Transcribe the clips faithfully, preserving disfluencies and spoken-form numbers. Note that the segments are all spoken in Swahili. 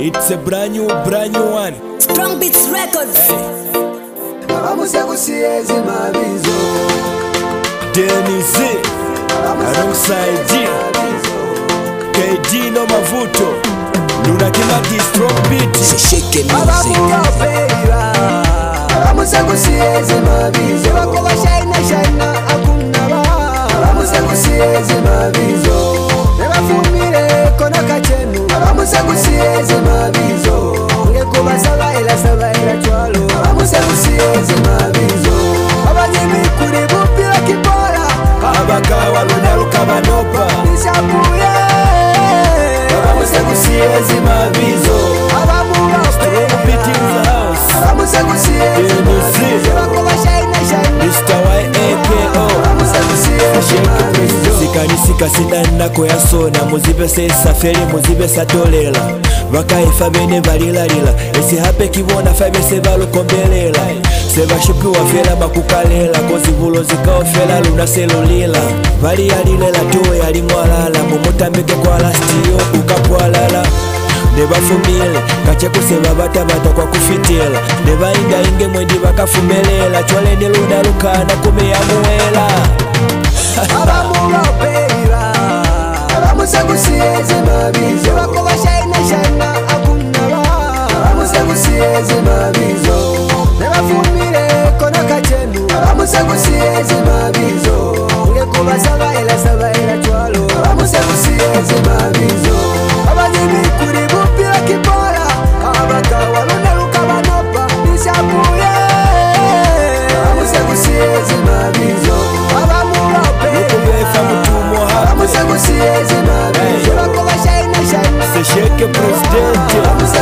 It's a brand new, brand new one. Strong Beats Records. Dennis alongside G K D no mavuto Luna Kimati Strong Beat Shake music. Abakawa luna lukabanopa Abamusagusiezi mabizo Strong Beat in the house Dennis Mister Y A K O Sikanisika sinana koya sona muzibe se safari muzibe satolela Bakaifa bene balilalila Esi hape kibona fabe se balukombelela Seba shipi wafela makukalela Kozi vulo zika ofela luna selulila Bali yalilela tuwe yalimwalala Mumutambeke kwa lastiyo ukapwalala Neba fumile, kacheku seba bata bata kwa kufitila Neba inga inge mwendi baka fumelela Chwale ni luna lukana kume ya muela Abamura peira Abamusagusiezi mabizo Bakoba shaina shaina akunaba Abamusagusiezi mabizo Neba fumile kona kachenu Abamusagusiezi mabizo Uge kuba saba ila saba ila chwalo Abamusagusiezi mabizo Abajimi kuri bupira kibora Abakawa luna lukabanopa Nishapuye Abamusagusiezi mabizo Abamura Lukubefa mutumo hape Abamusagusiezi mabizo Bakoba shaina shaina Sesheke presidente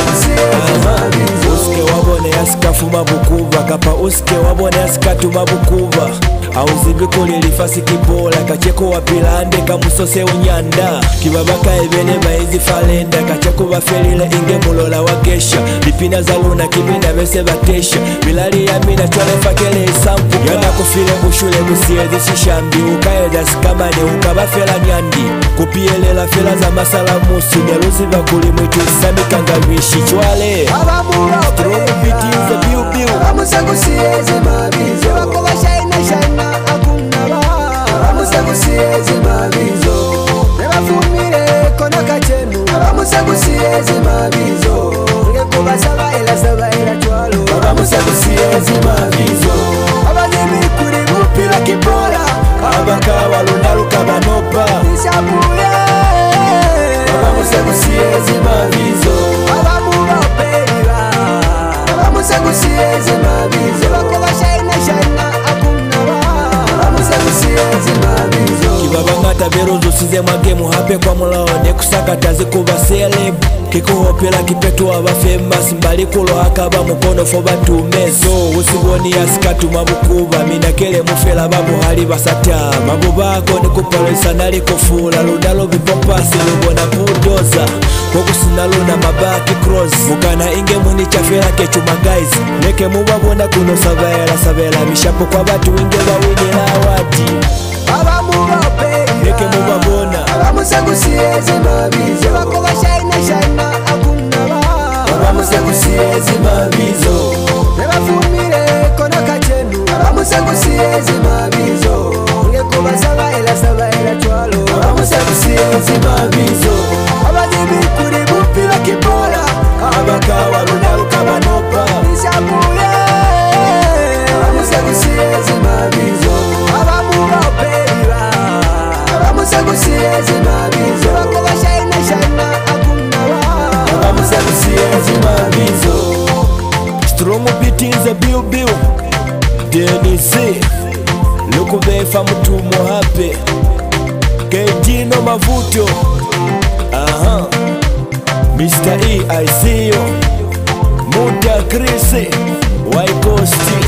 Uske wabone yaskafu mabukuva Kapa uske wabone yaskatu mabukuva Auzibikuli lifasi kibola Kacheko wapilande kamusose unyanda Kibabaka ebene baizi falenda Kacheko wafelile inge mulola wakesha Lipina za luna kibinda bese batesha Milali ya mina chwale fakele isampu Yana kufile bushule busiezi shishambi Ukaeda sikamane ukabafela nyandi Kupielela fela za masala musu Neluzi bakuli mwitu isami kangawishi chwale Strong Beat in the biu biu Abamusagusiezi mabizo Bakoba shaina shaina akunaba Abamusagusiezi mabizo Neba fumile kona kachenu Abamusagusiezi mabizo Uge kuba saba ila saba ila chwalo Abamusagusiezi mabizo Abajimi kuri bupira kibora Abakawa luna lukabanopa Nishapuye Abamusagusiezi mabizo Abamura peira Abamusagusiezi mabizo Bakoba shaina shaina akunaba Abamusagusiezi mabizo Kibabangata berozo size mwagemu hape kwa mulaone Kusakata zikuba celeb Kikuhopela kipetu waba famous Mbali kulo hakaba mukono foba tumezo Usiboni ya skatu mabukuba Minakele mufela babu hali basata Mabu bako ni kupalesa nali kufula Lunalo vipopasi lubona budoza Koku sinaluna mabaki cross Mukana inge muni chafela kechuma guys Neke mubabona kuno sabela sabela Mishapo kwa batu inge bawini na wati Abamura peira Neke mubabona Abamusagusiezi mabizo Bakoba shaina shaina akunaba Abamusagusiezi mabizo Neba fumile kona kachenu Abamusagusiezi mabizo Uge kuba saba ila saba ila chwalo Abamusagusiezi mabizo Abajimi kuri bupira kibora Abakawa luna lukabanopa Nishapuye Abamusagusiezi mabizo Abamura peira Abamusagusiezi mabizo Bakoba shaina shaina akunaba Abamusagusiezi mabizo Strong Beat in the biu biu Dennis Lukubefa mutumo hape K D no mavuto Aha Mister E I see you Muta Chris Waikosti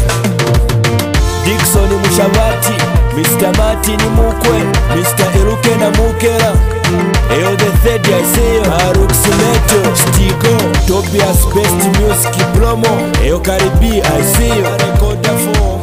Dixon Mushavati Mister Martin Mukwe Mister Iruke na Mukera Eyo the third I see you Haruk Simeto Stigo Tobias Best Music Promo Eyo Karibi I see you Recorder for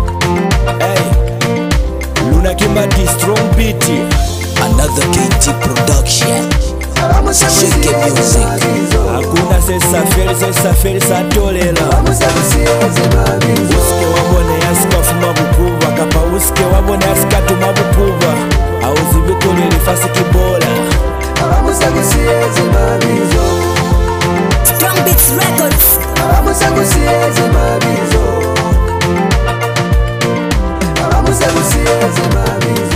Hey Luna Kimati Strong Beat Another K T production. Shake music. Hakuna sesa feri sesa feri satolela bamusegusiezi mabizo usike wabona yasikafuma bukuva kapa usike wabona yasikatuma bukuva auzibikulile fasi kibola bamusegusiezi mabizo Strong Beats Records. bamusegusiezi mabizo bamusegusiezi mabizo